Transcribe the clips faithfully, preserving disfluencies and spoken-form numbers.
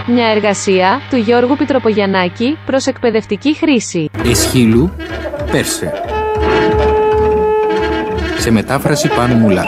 Μια εργασία του Γιώργου Πιτροπογιαννάκη προς εκπαιδευτική χρήση. Εσχύλου, Πέρσε. Σε μετάφραση Πάνου Μουλά.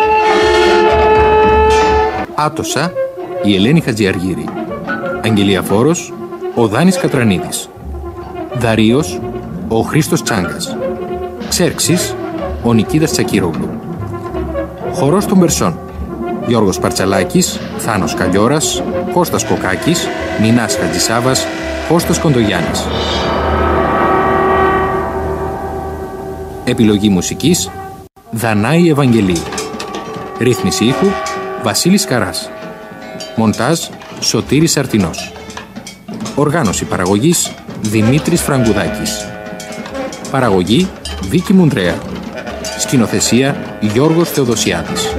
Άτοσα, η Ελένη Χατζιαργύρη. Αγγελιαφόρος, ο Δάνης Κατρανίδης. Δαρίος, ο Χρήστος Τσάγκας. Ξέρξης, ο Νικίδας Τσακυρόγλου. Χορός των Περσών: Γιώργος Παρτσαλάκης, Θάνος Καλιόρας, Κώστας Κοκάκης, Μινάς Χατζησάβας, Κώστας Κοντογιάννης. Επιλογή μουσικής Δανάη Ευαγγελίου. Ρύθμιση ήχου Βασίλης Καράς. Μοντάζ Σωτήρης Αρτινός. Οργάνωση παραγωγής Δημήτρης Φραγκουδάκης. Παραγωγή Βίκη Μουντρέα. Σκηνοθεσία Γιώργος Θεοδοσιάδης.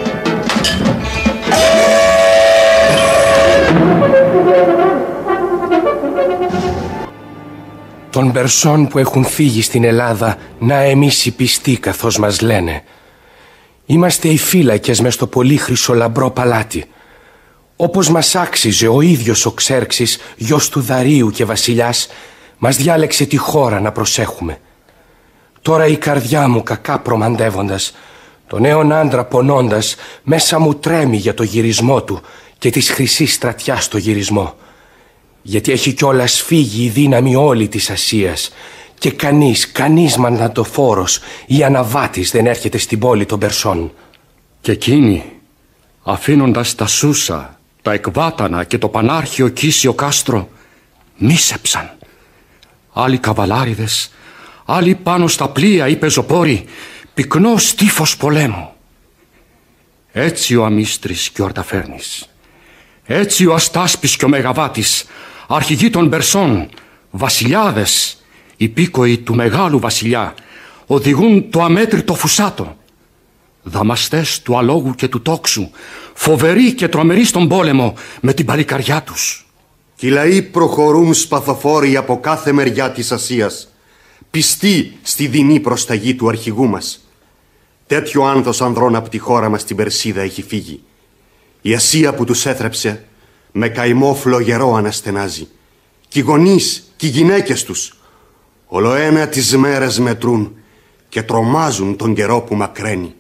Των Περσών που έχουν φύγει στην Ελλάδα, να εμείς οι πιστοί καθώς μας λένε. Είμαστε οι φύλακες μες στο πολύ χρυσολαμπρό παλάτι. Όπως μας άξιζε ο ίδιος ο Ξέρξης, γιος του Δαρίου και βασιλιάς, μας διάλεξε τη χώρα να προσέχουμε. Τώρα η καρδιά μου κακά προμαντεύοντας, τον νέον άντρα πονώντας, μέσα μου τρέμει για το γυρισμό του και της χρυσής στρατιάς το γυρισμό. Γιατί έχει κιόλας φύγει η δύναμη όλη της Ασίας και κανείς, κανείς μαντατοφόρος ή αναβάτης δεν έρχεται στην πόλη των Περσών. Και εκείνοι, αφήνοντας τα Σούσα, τα Εκβάτανα και το πανάρχιο Κίσιο κάστρο, μίσεψαν. Άλλοι καβαλάριδες, άλλοι πάνω στα πλοία ή πεζοπόροι, πυκνό στίφος πολέμου. Έτσι ο Αμίστρης και ο Αρταφέρνης, έτσι ο Αστάσπης και ο Μεγαβάτης, αρχηγοί των Περσών, βασιλιάδες, υπήκοοι του μεγάλου βασιλιά, οδηγούν το αμέτρητο φουσάτο. Δαμαστές του αλόγου και του τόξου, φοβεροί και τρομεροί στον πόλεμο με την παλικαριά τους. Κι οι λαοί προχωρούν σπαθοφόροι από κάθε μεριά της Ασίας, πιστοί στη δεινή προσταγή του αρχηγού μας. Τέτοιο άνθος ανδρών από τη χώρα μας την Περσίδα έχει φύγει. Η Ασία που τους έθρεψε με καημό φλογερό αναστενάζει. Κι οι γονείς κι οι γυναίκες τους ολοένα τις μέρες μετρούν και τρομάζουν τον καιρό που μακραίνει.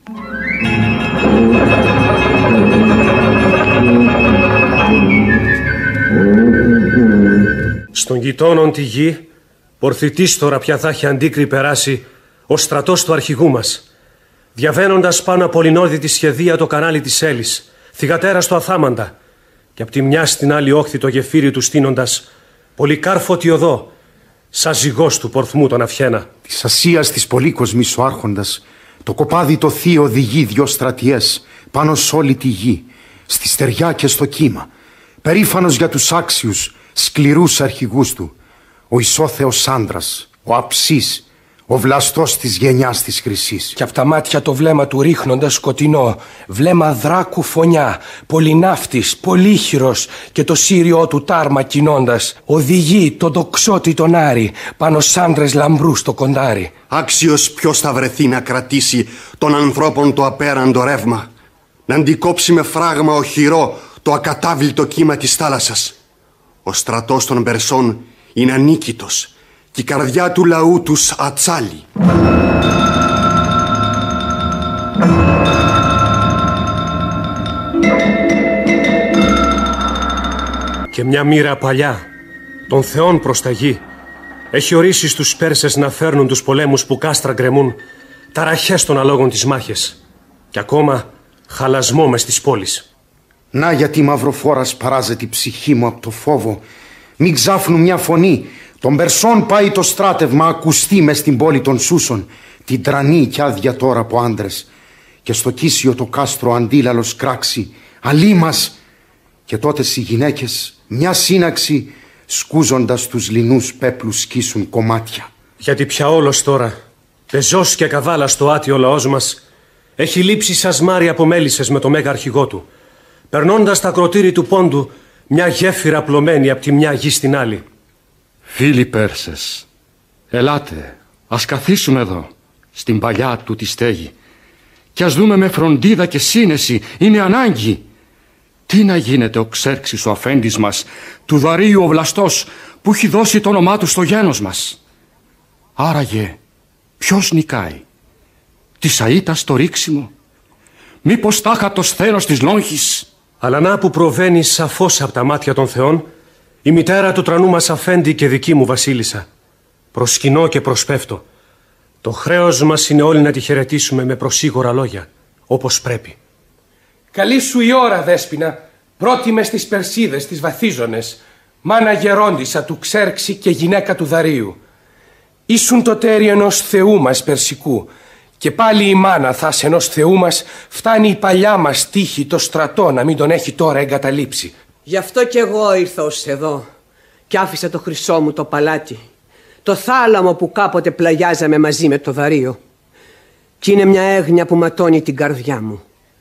Στον γειτόνον τη γη, πορθητής τώρα πια θα έχει αντίκρι περάσει ο στρατός του αρχηγού μας, διαβαίνοντας πάνω από λινόδητη σχεδία το κανάλι της Έλης, θυγατέρα στο Αθάμαντα, και απ' τη μια στην άλλη όχθη το γεφύρι του στείνοντας πολυκάρφωτη οδό, σαν ζυγός του πορθμού τον Αυχένα. Της Ασίας της πολύκοσμης ο άρχοντας, το κοπάδι το θείο οδηγεί δυο στρατιές πάνω σ' όλη τη γη, στη στεριά και στο κύμα, περήφανος για τους άξιους, σκληρούς αρχηγούς του, ο ισόθεος άντρας, ο αψής, ο βλαστός της γενιάς της χρυσής. Κι απ' τα μάτια το βλέμμα του ρίχνοντας σκοτεινό, βλέμμα δράκου φωνιά, πολυνάφτης, πολύχυρος, και το σύριό του τάρμα κινώντας, οδηγεί τον τοξότη τον Άρη πάνω σ' άντρες λαμπρούς το κοντάρι. Άξιος ποιος θα βρεθεί να κρατήσει των ανθρώπων το απέραντο ρεύμα, να αντικόψει με φράγμα οχυρό το ακατάβλητο κύμα της θάλασσας. Ο στρατός των Περσών είναι ανίκητος και η καρδιά του λαού τους ατσάλει. Και μια μοίρα παλιά, των θεών προς τα γη, έχει ορίσει στους Πέρσες να φέρνουν τους πολέμους που κάστρα γκρεμούν, ταραχές των αλόγων της μάχες, και ακόμα χαλασμό μες στις πόλεις. Να γιατί μαυροφόρας παράζεται η ψυχή μου από το φόβο. Μην ξάφνουν μια φωνή. Των Περσών πάει το στράτευμα, ακουστεί μες στην πόλη των Σούσων, την τρανή κι άδεια τώρα από άντρες. Και στο Κίσιο το κάστρο αντίλαλος κράξει, αλή μας. Και τότε οι γυναίκες μια σύναξη, σκούζοντας τους λινούς πέπλους, σκίσουν κομμάτια. Γιατί πια όλος τώρα, πεζός και καβάλα στο άτιο λαός μας, έχει λείψει σαν σμάρι από μέλισσες με το μέγα αρχηγό του, περνώντας τα ακροτήρι του πόντου μια γέφυρα πλωμένη από τη μια γη στην άλλη. Φίλοι Πέρσες, ελάτε, ας καθίσουμε εδώ, στην παλιά του τη στέγη, και ας δούμε με φροντίδα και σύνεση, είναι ανάγκη, Τι να γίνεται ο Ξέρξης ο αφέντης μας, του Δαρείου ο βλαστός, που έχει δώσει το όνομά του στο γένος μας? Άραγε ποιος νικάει, της αΐτας το ρίξιμο, μήπως τάχα το σθένος της λόγχης? Αλλά να που προβαίνει σαφώς από τα μάτια των θεών η μητέρα του τρανού μας αφέντη και δική μου βασίλισσα. Προσκυνώ και προσπέφτω. Το χρέος μας είναι όλοι να τη χαιρετήσουμε με προσίγορα λόγια, όπως πρέπει. Καλή σου η ώρα, Δέσποινα, πρότιμες τις Περσίδες, τις Βαθίζονες, μάνα γερόντισσα του Ξέρξη και γυναίκα του Δαρείου. Ήσουν το τέρι ενός θεού μας Περσικού, και πάλι η μάνα θας ενός θεού μας, φτάνει η παλιά μας τύχη το στρατό να μην τον έχει τώρα εγκαταλείψει. Γι' αυτό κι εγώ ήρθα ως εδώ και άφησα το χρυσό μου το παλάτι, το θάλαμο που κάποτε πλαγιάζαμε μαζί με το Δαρείο. Κι είναι μια έγνοια που ματώνει την καρδιά μου.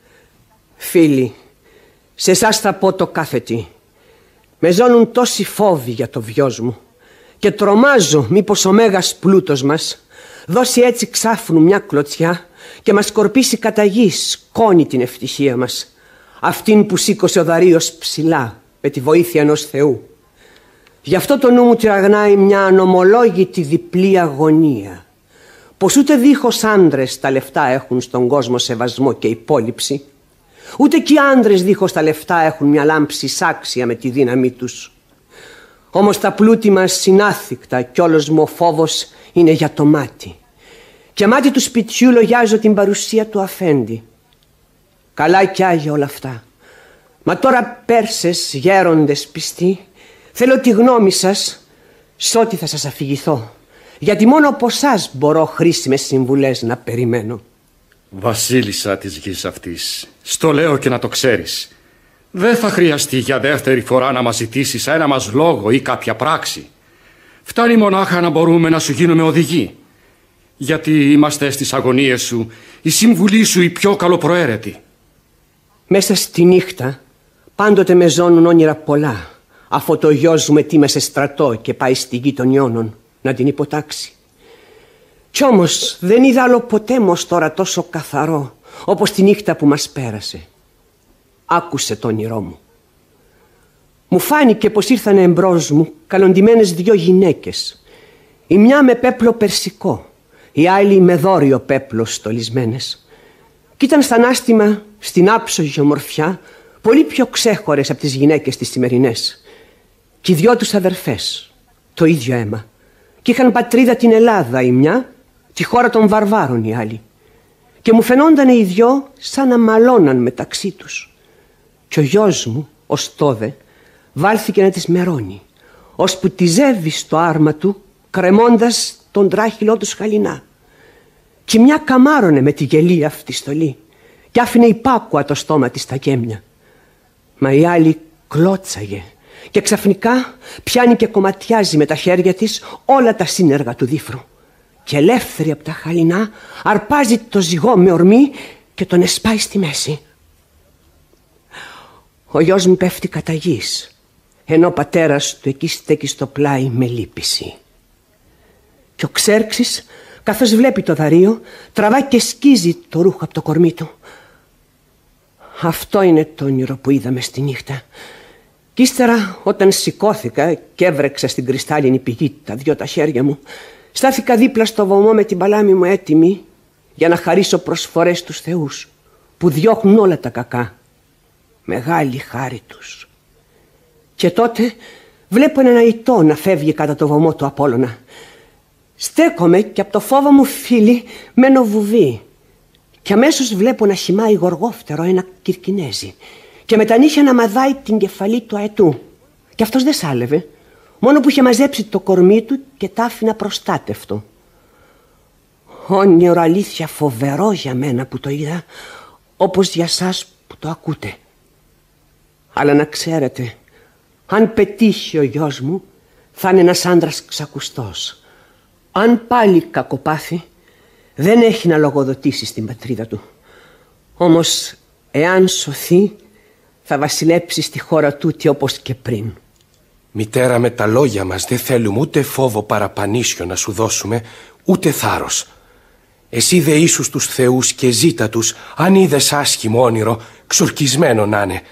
Φίλοι, σε εσάς θα πω το κάθε τι. Με ζώνουν τόσοι φόβοι για το βιός μου και τρομάζω μήπως ο μέγας πλούτος μας δώσει έτσι ξάφνου μια κλωτσιά και μας σκορπίσει κατά γης, σκόνη την ευτυχία μας, αυτήν που σήκωσε ο Δαρείος ψηλά με τη βοήθεια ενός Θεού. Γι' αυτό το νου μου τυραγνάει μια ανομολόγητη διπλή αγωνία, πως ούτε δίχως άντρες τα λεφτά έχουν στον κόσμο σεβασμό και υπόλοιψη, ούτε και οι άντρες δίχως τα λεφτά έχουν μια λάμψη σάξια με τη δύναμή τους. Όμως τα πλούτη μας συνάθικτα κι όλος μου ο φόβος είναι για το μάτι. Και μάτι του σπιτιού λογιάζω την παρουσία του αφέντη. Καλά κι άγια όλα αυτά. Μα τώρα Πέρσες, γέροντες πιστοί, θέλω τη γνώμη σας σ' ό,τι θα σας αφηγηθώ, γιατί μόνο από εσάς μπορώ χρήσιμες συμβουλές να περιμένω. Βασίλισσα της γης αυτής, στο λέω και να το ξέρεις, δεν θα χρειαστεί για δεύτερη φορά να μας ζητήσεις ένα μας λόγο ή κάποια πράξη. Φτάνει μονάχα να μπορούμε να σου γίνουμε οδηγοί, γιατί είμαστε στις αγωνίες σου η συμβουλή σου η πιο καλοπροαίρετη. Μέσα στη νύχτα πάντοτε με ζώνουν όνειρα πολλά, αφού το γιος μου ετοίμασε στρατό και πάει στη γη των Ιώνων να την υποτάξει. Κι όμως δεν είδα άλλο ποτέ μος τώρα τόσο καθαρό όπως τη νύχτα που μας πέρασε. Άκουσε το όνειρό μου. Μου φάνηκε πως ήρθαν εμπρός μου καλοντημένες δυο γυναίκες, η μια με πέπλο περσικό, η άλλη με δώριο πέπλο στολισμένες, κι ήταν στα ανάστημα στην άψογη ομορφιά πολύ πιο ξέχωρες από τις γυναίκες τις σημερινές. Κι οι δυο τους αδερφές, το ίδιο αίμα, κι είχαν πατρίδα την Ελλάδα η μια, τη χώρα των βαρβάρων η άλλη, και μου φαινόταν οι δυο σαν να μαλώναν μεταξύ τους. Κι ο γιος μου, ως τόδε, βάλθηκε να τις μερώνει, ώσπου τη ζεύει στο άρμα του, κρεμώντας τον τράχυλό του χαλινά. Κι μια καμάρωνε με τη γελία αυτή στολή κι άφηνε υπάκουα το στόμα της στα γέμια. Μα η άλλη κλώτσαγε και ξαφνικά πιάνει και κομματιάζει με τα χέρια της όλα τα σύνεργα του δίφρου και ελεύθερη από τα χαλινά αρπάζει το ζυγό με ορμή και τον εσπάει στη μέση. Ο γιος μου πέφτει κατά γης, ενώ ο πατέρας του εκεί στέκει στο πλάι με λύπηση. Και ο Ξέρξης, καθώς βλέπει το Δαρείο, τραβά και σκίζει το ρούχο από το κορμί του. Αυτό είναι το όνειρο που είδαμε στη νύχτα. Κι ύστερα, όταν σηκώθηκα και έβρεξα στην κρυστάλλινη πηγή τα δυο τα χέρια μου, στάθηκα δίπλα στο βωμό με την παλάμη μου έτοιμη για να χαρίσω προσφορές στους θεούς που διώχνουν όλα τα κακά. Μεγάλη χάρη τους. Και τότε βλέπω έναν αητό να φεύγει κατά το βωμό του Απόλλωνα. Στέκομαι και από το φόβο μου, φίλοι, μένω βουβή. Και αμέσως βλέπω να χυμάει γοργόφτερο ένα Κυρκινέζι και με τα νύχια να μαδάει την κεφαλή του αετού. Και αυτός δεν σάλευε, μόνο που είχε μαζέψει το κορμί του και τ' άφηνα προστάτευτο. Όνειρο αλήθεια φοβερό για μένα που το είδα, όπως για σας που το ακούτε. Αλλά να ξέρετε, αν πετύχει ο γιος μου, θα είναι ένας άντρας ξακουστός. Αν πάλι κακοπάθει, δεν έχει να λογοδοτήσει στην πατρίδα του. Όμως, εάν σωθεί, θα βασιλέψει στη χώρα τούτη όπως και πριν. Μητέρα, με τα λόγια μας δεν θέλουμε ούτε φόβο παραπανίσιο να σου δώσουμε, ούτε θάρρος. Εσύ δε ίσους τους θεούς και ζήτα τους, αν είδες άσχημο όνειρο, ξουρκισμένο να είναι,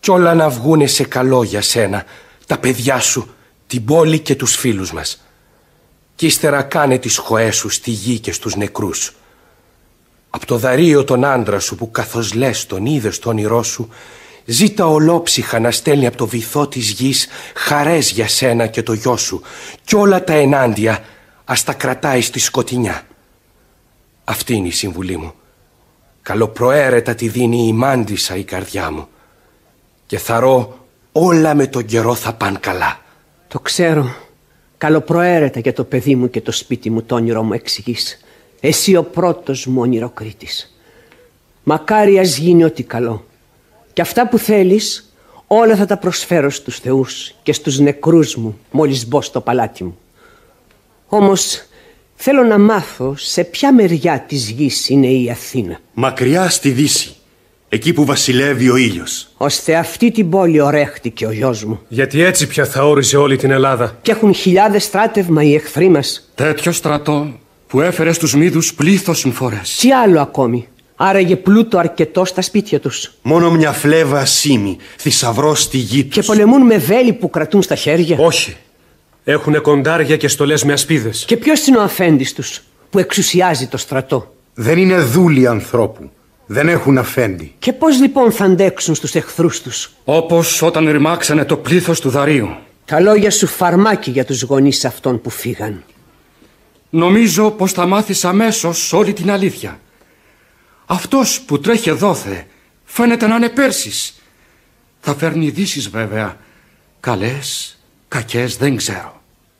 κι όλα να βγούνε σε καλό για σένα, τα παιδιά σου, την πόλη και τους φίλους μας. Κι ύστερα κάνε τις χωές σου στη γη και στους νεκρούς. Απ' το δαρείο τον άντρα σου που καθώς λες τον είδες το όνειρό σου, ζήτα ολόψυχα να στέλνει από το βυθό της γης χαρές για σένα και το γιο σου, κι όλα τα ενάντια ας τα κρατάει στη σκοτεινιά. Αυτή είναι η συμβουλή μου. Καλοπροαίρετα τη δίνει η μάντισα η καρδιά μου, και θαρώ όλα με τον καιρό θα παν καλά. Το ξέρω. Καλοπροαίρετα για το παιδί μου και το σπίτι μου το όνειρο μου εξηγείς. Εσύ ο πρώτος μου ονειροκρίτης. Μακάρι ας γίνει ό,τι καλό. Και αυτά που θέλεις όλα θα τα προσφέρω στους θεούς και στους νεκρούς μου μόλις μπω στο παλάτι μου. Όμως θέλω να μάθω σε ποια μεριά της γης είναι η Αθήνα. Μακριά στη Δύση, εκεί που βασιλεύει ο ήλιος. Ώστε αυτή την πόλη ορέχτηκε ο γιος μου. Γιατί έτσι πια θα όριζε όλη την Ελλάδα. Και έχουν χιλιάδες στράτευμα οι εχθροί μας. Τέτοιο στρατό που έφερε στους Μήδους πλήθος συμφορές. Τι άλλο ακόμη. Άραγε πλούτο αρκετό στα σπίτια τους. Μόνο μια φλέβα ασήμι, θησαυρός στη γη τους. Και πολεμούν με βέλη που κρατούν στα χέρια. Όχι. Έχουνε κοντάρια και στολές με ασπίδες. Και ποιος είναι ο αφέντης τους που εξουσιάζει το στρατό? Δεν είναι δούλοι ανθρώπου. Δεν έχουν αφέντη. Και πώς λοιπόν θα αντέξουν στους εχθρούς τους? Όπως όταν ρημάξανε το πλήθος του δαρείου. Τα λόγια σου φαρμάκι για τους γονείς αυτών που φύγαν. Νομίζω πως θα μάθεις αμέσως όλη την αλήθεια. Αυτός που τρέχει εδώθε φαίνεται να είναι Πέρσης. Θα φέρνει ειδήσεις βέβαια. Καλές, κακές δεν ξέρω.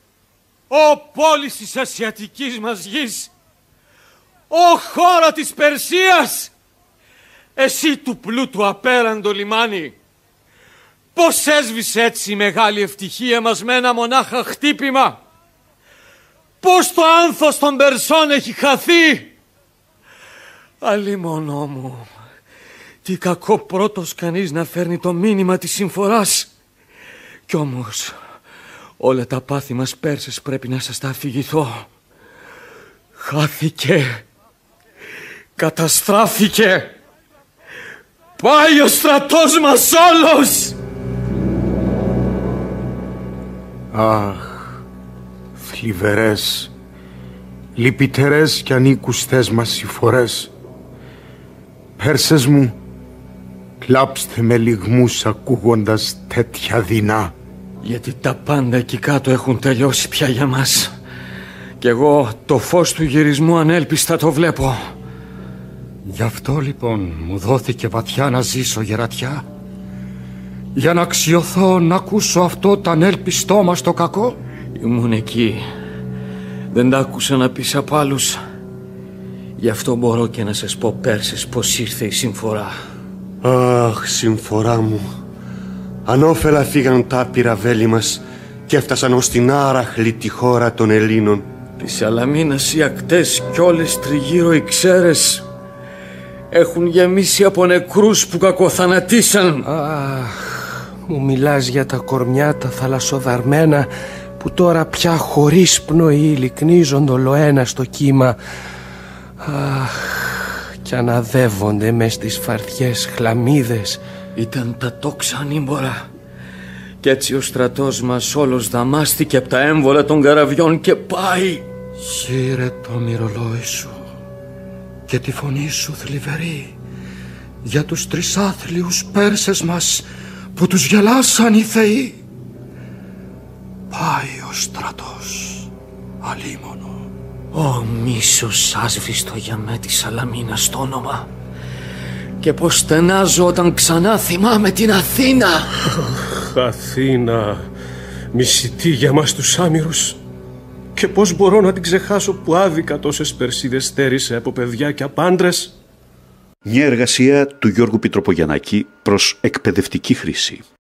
Ω πόλης της ασιατικής μας γης, ω χώρα της Περσίας, εσύ του πλούτου απέραντο λιμάνι, πώς έσβησε έτσι η μεγάλη ευτυχία μας με ένα μονάχα χτύπημα? Πώς το άνθος των Περσών έχει χαθεί? Αλλήμωνό μου, τι κακό πρώτος κανείς να φέρνει το μήνυμα της συμφοράς. Κι όμως όλα τα πάθη μας Πέρσες πρέπει να σας τα αφηγηθώ. Χάθηκε, καταστράφηκε, πάει ο στρατός μας όλος. Αχ, θλιβερές, λυπητερές κι ανήκουστές μας συμφορές. Πέρσες μου, κλάψτε με λυγμούς ακούγοντας τέτοια δεινά. Γιατί τα πάντα εκεί κάτω έχουν τελειώσει πια για μας. Κι εγώ το φως του γυρισμού ανέλπιστα το βλέπω. Γι' αυτό λοιπόν μου δόθηκε βαθιά να ζήσω γερατιά, για να αξιωθώ να ακούσω αυτό το ανέλπιστό μας το κακό. Ήμουν εκεί. Δεν τα άκουσα να πεις απ' άλλους. Γι' αυτό μπορώ και να σας πω Πέρσες πως ήρθε η συμφορά. Αχ, συμφορά μου. Ανώφελα φύγαν τα άπειρα βέλη μας και έφτασαν ως την άραχλη τη χώρα των Ελλήνων. Τη Σαλαμίνας οι ακτές κι όλες τριγύρω οι ξέρες έχουν γεμίσει από νεκρούς που κακοθανατήσαν. Αχ, μου μιλάς για τα κορμιά τα θαλασσοδαρμένα που τώρα πια χωρίς πνοή λυκνίζονται ολοένα στο κύμα. Αχ, κι αναδεύονται μες στις φαρδιές χλαμίδες. Ήταν τα τόξα ανήμπορα. Κι έτσι ο στρατός μας όλος δαμάστηκε από τα έμβολα των καραβιών και πάει. Σύρε το μυρολόι σου και τη φωνή σου θλιβερή για τους τρισάθλιους Πέρσες μας που τους γελάσαν οι θεοί. Πάει ο στρατός αλίμονο. Ω μίσος άσβηστο για με τη Σαλαμίνα στο όνομα. Και πως στενάζω όταν ξανά θυμάμαι την Αθήνα. Αχ, Αθήνα, μισητή για μας τους άμυρους. Και πώς μπορώ να την ξεχάσω που άδικα τόσες Περσίδες στέρισε από παιδιά και από άντρες. Μια εργασία του Γιώργου Πιτροπογιαννάκη προς εκπαιδευτική χρήση.